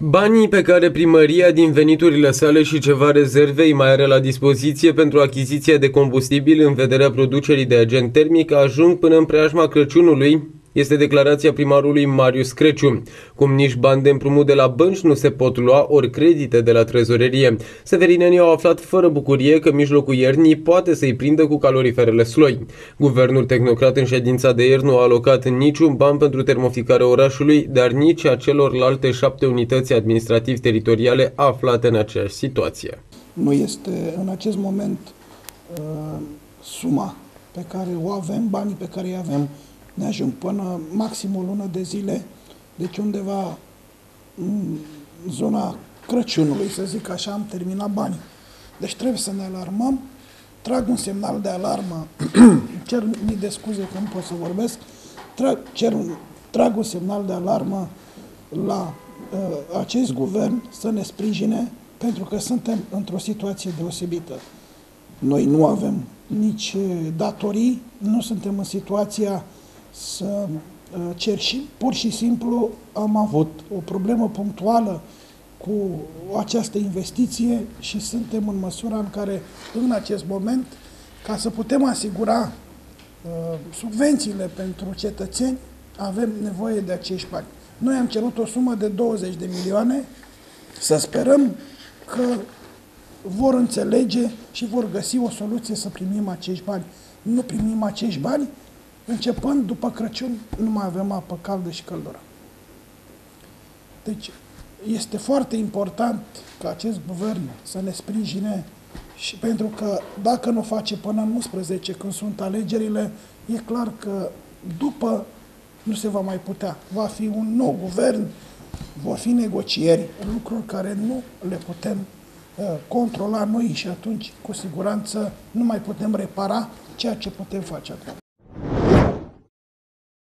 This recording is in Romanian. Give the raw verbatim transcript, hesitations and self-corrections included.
Banii pe care primăria din veniturile sale și ceva rezerve îi mai are la dispoziție pentru achiziția de combustibil în vederea producerii de agent termic ajung până în preajma Crăciunului, este declarația primarului Marius Creciu. Cum nici bani de împrumut de la bănci nu se pot lua, ori credite de la trezorerie. Severinenii au aflat fără bucurie că mijlocul iernii poate să-i prindă cu caloriferele sloi. Guvernul tehnocrat în ședința de ieri nu a alocat niciun ban pentru termoficarea orașului, dar nici a celorlalte șapte unități administrativ-teritoriale aflate în aceeași situație. Nu este în acest moment uh, suma pe care o avem, banii pe care îi avem, ne ajung până maxim o lună de zile, deci undeva în zona Crăciunului, să zic așa, am terminat banii. Deci trebuie să ne alarmăm, trag un semnal de alarmă, cer mii de scuze că nu pot să vorbesc, trag, cer, trag un semnal de alarmă la uh, acest guvern să ne sprijine, pentru că suntem într-o situație deosebită. Noi nu avem nici datorii, nu suntem în situația să cerșim. Pur și simplu am avut o problemă punctuală cu această investiție și suntem în măsura în care, în acest moment, ca să putem asigura uh, subvențiile pentru cetățeni, avem nevoie de acești bani. Noi am cerut o sumă de douăzeci de milioane, să sperăm că vor înțelege și vor găsi o soluție să primim acești bani. Nu primim acești bani, începând după Crăciun, nu mai avem apă caldă și căldură. Deci, este foarte important ca acest guvern să ne sprijine, și pentru că dacă nu face până în unsprezece, când sunt alegerile, e clar că după nu se va mai putea. Va fi un nou guvern, vor fi negocieri, lucruri care nu le putem uh, controla noi și atunci, cu siguranță, nu mai putem repara ceea ce putem face acum.